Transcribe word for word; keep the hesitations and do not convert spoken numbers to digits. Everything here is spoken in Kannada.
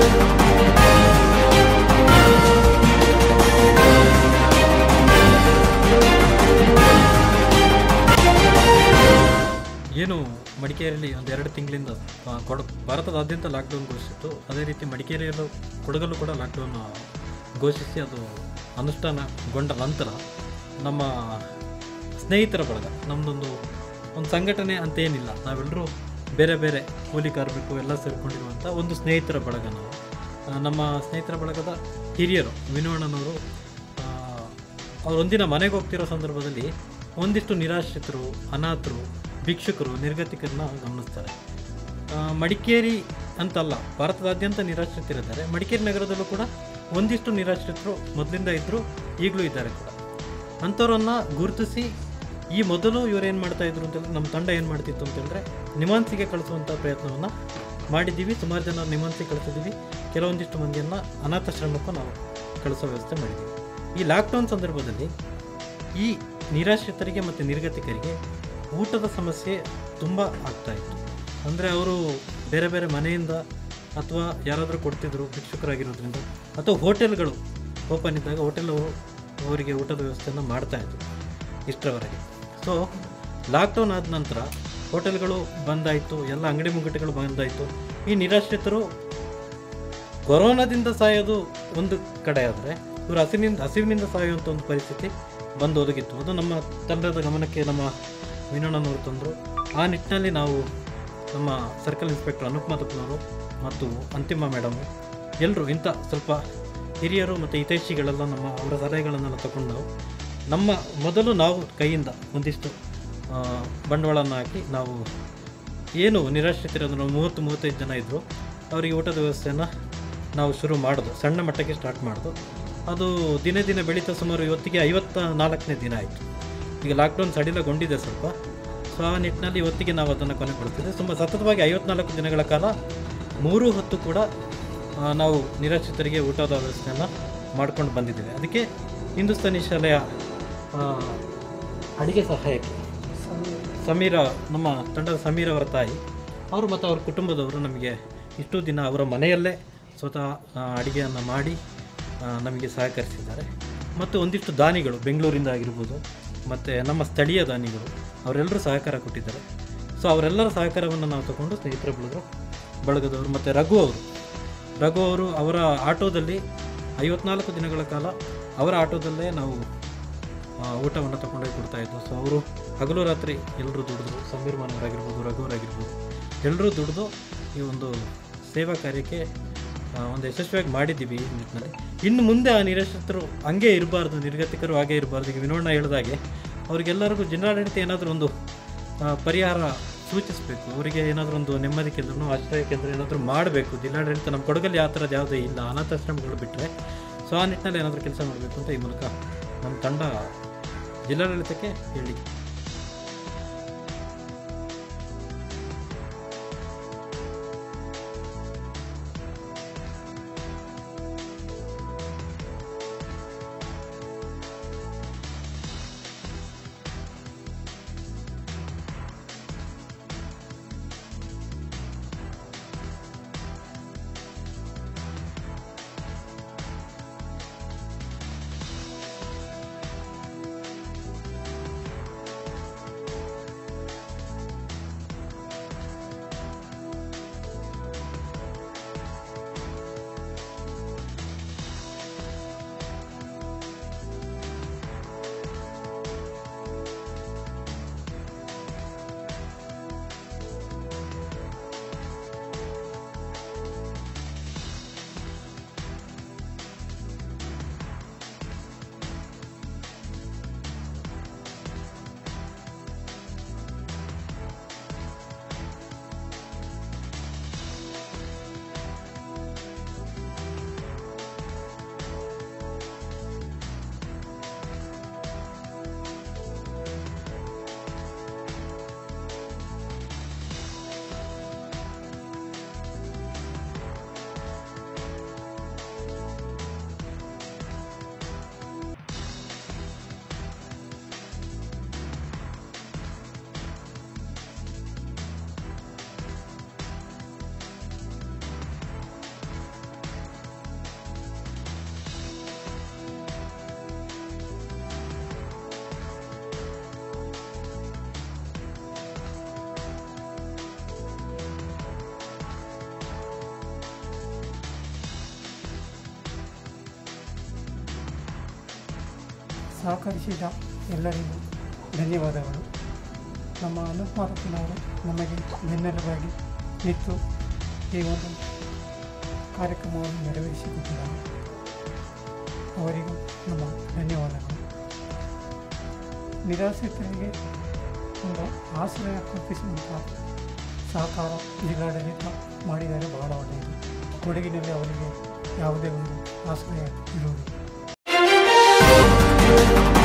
ಏನು ಮಡಿಕೇರಿಯಲ್ಲಿ ಒಂದು ಎರಡು ತಿಂಗಳಿಂದ ಕೊಡ ಭಾರತದಾದ್ಯಂತ ಲಾಕ್ಡೌನ್ ಘೋಷಿಸಿತ್ತು. ಅದೇ ರೀತಿ ಮಡಿಕೇರಿಯಲ್ಲೂ ಕೊಡಗಲ್ಲೂ ಕೂಡ ಲಾಕ್ಡೌನ್ ಘೋಷಿಸಿ ಅದು ಅನುಷ್ಠಾನಗೊಂಡ ನಂತರ ನಮ್ಮ ಸ್ನೇಹಿತರ ಬಳಗ, ನಮ್ಮದೊಂದು ಒಂದು ಸಂಘಟನೆ ಅಂತ ಏನಿಲ್ಲ, ನಾವೆಲ್ಲರೂ ಬೇರೆ ಬೇರೆ ಕೂಲಿ ಕಾರ್ಮಿಕರು ಎಲ್ಲ ಸೇರಿಕೊಂಡಿರುವಂಥ ಒಂದು ಸ್ನೇಹಿತರ ಬಳಗ. ನಾವು ನಮ್ಮ ಸ್ನೇಹಿತರ ಬಳಗದ ಹಿರಿಯರು ವಿನೋಣ್ಣನವರು ಅವರೊಂದಿನ ಮನೆಗೆ ಹೋಗ್ತಿರೋ ಸಂದರ್ಭದಲ್ಲಿ ಒಂದಿಷ್ಟು ನಿರಾಶ್ರಿತರು, ಅನಾಥರು, ಭಿಕ್ಷುಕರು, ನಿರ್ಗತಿಕರನ್ನ ಗಮನಿಸ್ತಾರೆ. ಮಡಿಕೇರಿ ಅಂತಲ್ಲ, ಭಾರತದಾದ್ಯಂತ ನಿರಾಶ್ರಿತರಿದ್ದಾರೆ. ಮಡಿಕೇರಿ ನಗರದಲ್ಲೂ ಕೂಡ ಒಂದಿಷ್ಟು ನಿರಾಶ್ರಿತರು ಮೊದಲಿಂದ ಇದ್ದರು, ಈಗಲೂ ಇದ್ದಾರೆ ಕೂಡ. ಅಂಥವ್ರನ್ನು ಗುರುತಿಸಿ ಈ ಮೊದಲು ಇವರೇನು ಮಾಡ್ತಾಯಿದ್ರು ಅಂತಂದರೆ, ನಮ್ಮ ತಂಡ ಏನು ಮಾಡ್ತಿತ್ತು ಅಂತಂದರೆ ನಿಮಾನ್ಸಿಗೆ ಕಳಿಸುವಂಥ ಪ್ರಯತ್ನವನ್ನು ಮಾಡಿದ್ದೀವಿ. ಸುಮಾರು ಜನ ನಿಮಾನ್ಸಿಗೆ ಕಳಿಸಿದ್ದೀವಿ. ಕೆಲವೊಂದಿಷ್ಟು ಮಂದಿಯನ್ನು ಅನಾಥಾಶ್ರಮಕ್ಕೂ ನಾವು ಕಳಿಸೋ ವ್ಯವಸ್ಥೆ ಮಾಡಿದ್ದೀವಿ. ಈ ಲಾಕ್ಡೌನ್ ಸಂದರ್ಭದಲ್ಲಿ ಈ ನಿರಾಶ್ರಿತರಿಗೆ ಮತ್ತು ನಿರ್ಗತಿಕರಿಗೆ ಊಟದ ಸಮಸ್ಯೆ ತುಂಬ ಆಗ್ತಾಯಿತ್ತು. ಅಂದರೆ ಅವರು ಬೇರೆ ಬೇರೆ ಮನೆಯಿಂದ ಅಥವಾ ಯಾರಾದರೂ ಕೊಡ್ತಿದ್ರು ಭಿಕ್ಷುಕರಾಗಿರೋದ್ರಿಂದ, ಅಥವಾ ಹೋಟೆಲ್ಗಳು ಓಪನ್ ಇದ್ದಾಗ ಹೋಟೆಲ್ ಅವರಿಗೆ ಊಟದ ವ್ಯವಸ್ಥೆಯನ್ನು ಮಾಡ್ತಾಯಿದ್ರು ಇಷ್ಟರವರೆಗೆ. ಸೊ ಲಾಕ್ಡೌನ್ ಆದ ನಂತರ ಹೋಟೆಲ್ಗಳು ಬಂದಾಯಿತು, ಎಲ್ಲ ಅಂಗಡಿ ಮುಂಗಟ್ಟುಗಳು ಬಂದಾಯಿತು. ಈ ನಿರಾಶ್ರಿತರು ಕೊರೋನಾದಿಂದ ಸಾಯೋದು ಒಂದು ಕಡೆ ಆದರೆ, ಇವರು ಹಸಿವಿನಿಂದ ಹಸಿವಿನಿಂದ ಸಾಯುವಂಥ ಒಂದು ಪರಿಸ್ಥಿತಿ ಬಂದು ಒದಗಿತ್ತು. ಅದು ನಮ್ಮ ತಂಡದ ಗಮನಕ್ಕೆ ನಮ್ಮ ವಿನೋಣ್ಣನವರು ತಂದರು. ಆ ನಿಟ್ಟಿನಲ್ಲಿ ನಾವು ನಮ್ಮ ಸರ್ಕಲ್ ಇನ್ಸ್ಪೆಕ್ಟರ್ ಅನುಪ್ ಮಾತಪ್ಪನವರು ಮತ್ತು ಅಂತಿಮ ಮೇಡಮು ಎಲ್ಲರೂ ಇಂಥ ಸ್ವಲ್ಪ ಹಿರಿಯರು ಮತ್ತು ಹಿತೈಷಿಗಳೆಲ್ಲ ನಮ್ಮ ಅವರ ಸಲಹೆಗಳನ್ನೆಲ್ಲ ತಗೊಂಡು ನಾವು ನಮ್ಮ ಮೊದಲು ನಾವು ಕೈಯಿಂದ ಒಂದಿಷ್ಟು ಬಂಡವಾಳವನ್ನು ಹಾಕಿ ನಾವು ಏನು ನಿರಾಶ್ರಿತರು ನಾವು ಮೂವತ್ತು ಮೂವತ್ತೈದು ಜನ ಇದ್ದರು, ಅವರಿಗೆ ಊಟದ ವ್ಯವಸ್ಥೆಯನ್ನು ನಾವು ಶುರು ಮಾಡೋದು, ಸಣ್ಣ ಮಟ್ಟಕ್ಕೆ ಸ್ಟಾರ್ಟ್ ಮಾಡೋದು. ಅದು ದಿನೇ ದಿನೇ ಬೆಳೀತಾ ಸುಮಾರು ಇವತ್ತಿಗೆ ಐವತ್ತ ನಾಲ್ಕನೇ ದಿನ ಆಯಿತು. ಈಗ ಲಾಕ್ಡೌನ್ ಸಡಿಲಗೊಂಡಿದೆ ಸ್ವಲ್ಪ. ಸೊ ಆ ನಿಟ್ಟಿನಲ್ಲಿ ಇವತ್ತಿಗೆ ನಾವು ಅದನ್ನು ಕೊನೆಗೊಳಿಸ್ತಿದ್ದೆ. ತುಂಬ ಸತತವಾಗಿ ಐವತ್ನಾಲ್ಕು ದಿನಗಳ ಕಾಲ ಮೂರು ಹೊತ್ತು ಕೂಡ ನಾವು ನಿರಾಶ್ರಿತರಿಗೆ ಊಟದ ವ್ಯವಸ್ಥೆಯನ್ನು ಮಾಡ್ಕೊಂಡು ಬಂದಿದ್ದೇವೆ. ಅದಕ್ಕೆ ಹಿಂದೂಸ್ತಾನಿ ಶಾಲೆಯ ಅಡುಗೆ ಸಹಾಯಕಿ ಸಮೀರ, ನಮ್ಮ ತಂಡದ ಸಮೀರ ಅವರ ತಾಯಿ, ಅವರು ಮತ್ತು ಅವರ ಕುಟುಂಬದವರು ನಮಗೆ ಇಷ್ಟು ದಿನ ಅವರ ಮನೆಯಲ್ಲೇ ಸ್ವತಃ ಅಡುಗೆಯನ್ನು ಮಾಡಿ ನಮಗೆ ಸಹಕರಿಸಿದ್ದಾರೆ. ಮತ್ತು ಒಂದಿಷ್ಟು ದಾನಿಗಳು ಬೆಂಗಳೂರಿಂದ ಆಗಿರ್ಬೋದು, ಮತ್ತು ನಮ್ಮ ಸ್ಥಳೀಯ ದಾನಿಗಳು ಅವರೆಲ್ಲರೂ ಸಹಕಾರ ಕೊಟ್ಟಿದ್ದಾರೆ. ಸೊ ಅವರೆಲ್ಲರ ಸಹಕಾರವನ್ನು ನಾವು ತಗೊಂಡು ಸ್ನೇಹಿತರ ಬಳಗರು ಬಳಗದವರು ಮತ್ತು ರಘು ಅವರು ರಘು ಅವರು ಅವರ ಆಟೋದಲ್ಲಿ ಐವತ್ನಾಲ್ಕು ದಿನಗಳ ಕಾಲ ಅವರ ಆಟೋದಲ್ಲೇ ನಾವು ಊಟವನ್ನು ತಗೊಂಡೋಗಿ ಕೊಡ್ತಾಯಿದ್ವು. ಸೊ ಅವರು ಹಗಲು ರಾತ್ರಿ ಎಲ್ಲರೂ ದುಡಿದ್ರು, ಸಮೀರ್ ಮಾನವರಾಗಿರ್ಬೋದು, ರಘುವರಾಗಿರ್ಬೋದು, ಎಲ್ಲರೂ ದುಡಿದು ಈ ಒಂದು ಸೇವಾ ಕಾರ್ಯಕ್ಕೆ ಒಂದು ಯಶಸ್ವಿಯಾಗಿ ಮಾಡಿದ್ದೀವಿ. ಈ ನಿಟ್ಟಿನಲ್ಲಿ ಇನ್ನು ಮುಂದೆ ಆ ನಿರಾಶ್ರಿತರು ಹಂಗೆ ಇರಬಾರ್ದು, ನಿರ್ಗತಿಕರು ಹಾಗೆ ಇರಬಾರ್ದು. ಈಗ ವಿನೋಣ್ಣ ಹೇಳಿದಾಗೆ ಅವರಿಗೆಲ್ಲರಿಗೂ ಜಿಲ್ಲಾಡಳಿತ ಏನಾದರೂ ಒಂದು ಪರಿಹಾರ ಸೂಚಿಸಬೇಕು, ಅವರಿಗೆ ಏನಾದರೂ ಒಂದು ನೆಮ್ಮದಿ ಕೇಂದ್ರನೋ ಆಶ್ರಯ ಕೇಂದ್ರ ಏನಾದರೂ ಮಾಡಬೇಕು ಜಿಲ್ಲಾಡಳಿತ. ನಮ್ಮ ಕೊಡಗಲ್ಲಿ ಆ ಥರದ್ದು ಯಾವುದೇ ಇಲ್ಲ, ಅನಾಥಾಶ್ರಮಗಳು ಬಿಟ್ಟರೆ. ಸೊ ಆ ನಿಟ್ಟಿನಲ್ಲಿ ಏನಾದರೂ ಕೆಲಸ ಮಾಡಬೇಕು ಅಂತ ಈ ಮೂಲಕ ನಮ್ಮ ತಂಡ ಜಿಲ್ಲಾಡಳಿತಕ್ಕೆ ಹೇಳಿ ಸಹಕರಿಸಿದ ಎಲ್ಲರಿಗೂ ಧನ್ಯವಾದಗಳು. ನಮ್ಮ ಅನೂಪ್ ಮಾರುತಿನವರು ನಮಗೆ ಬೆನ್ನೆಲುಬಾಗಿ ನಿಂತು ಈ ಒಂದು ಕಾರ್ಯಕ್ರಮವನ್ನು ನೆರವೇರಿಸಿಕೊಟ್ಟಿದ್ದಾರೆ. ಅವರಿಗೂ ನಮ್ಮ ಧನ್ಯವಾದಗಳು. ನಿರಾಶ್ರಿತರಿಗೆ ಒಂದು ಆಶ್ರಯ ಕಲ್ಪಿಸುವಂಥ ಸಹಕಾರ ಜಿಲ್ಲಾಡಳಿತ ಮಾಡಿದರೆ ಬಹಳ ಒಳ್ಳೆಯದು. ಕೊಡಗಿನಲ್ಲಿ ಅವರಿಗೆ ಯಾವುದೇ ಒಂದು ಆಶ್ರಯ ಇರುವುದು.